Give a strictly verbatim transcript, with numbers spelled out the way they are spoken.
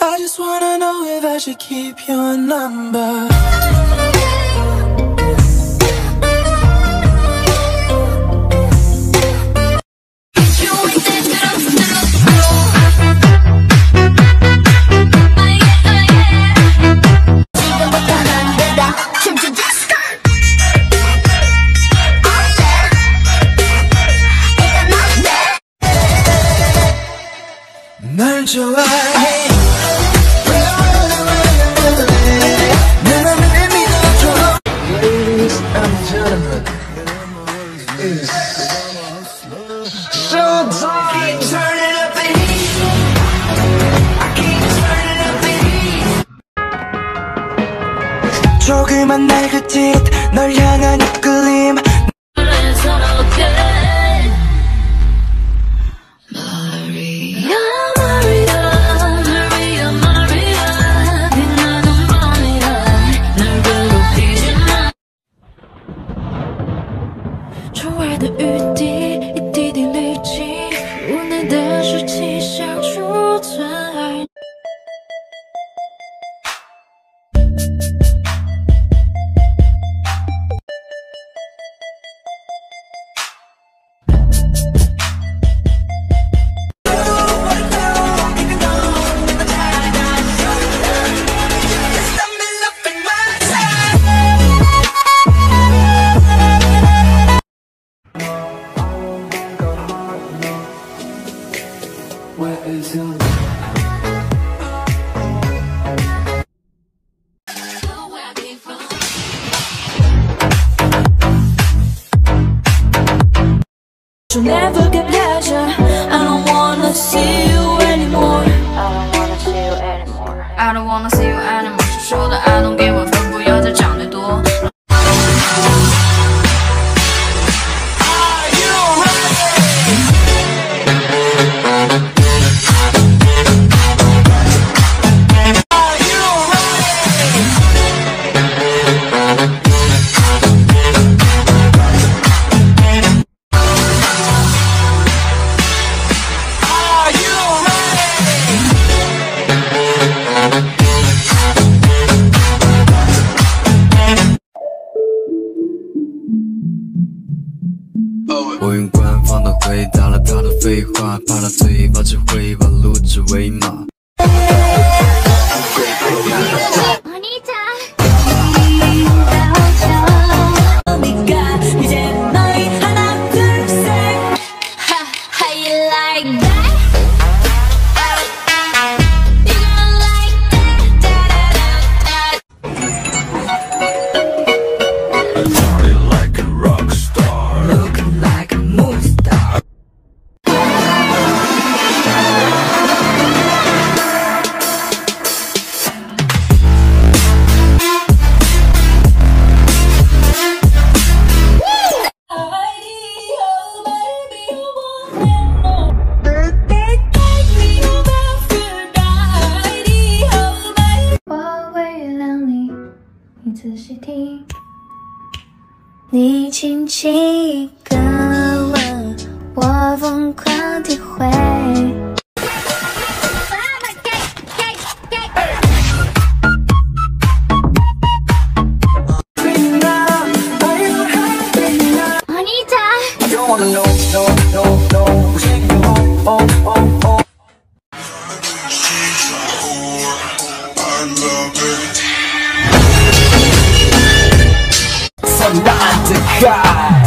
I just wanna know if I should keep your number. 널 좋아해 내 맘을 믿어줘. Ladies and gentlemen, it's showtime. Turn it up the heat. I keep turning up the heat. 조그만 날 그짓 널 향한 이끌림.窗外的雨滴一滴滴累积，屋内的湿气像储存爱。Where is your love? You'll never get pleasure. I don't wanna see you anymore. I don't wanna see you anymore. I don't wanna see you anymore. 是说的爱don't给我分，不要再讲太多。 我用官方的回答了他的废话，怕他嘴巴只会把录制为马。 仔细听，你轻轻一个吻，我疯狂体会。 Not the guy.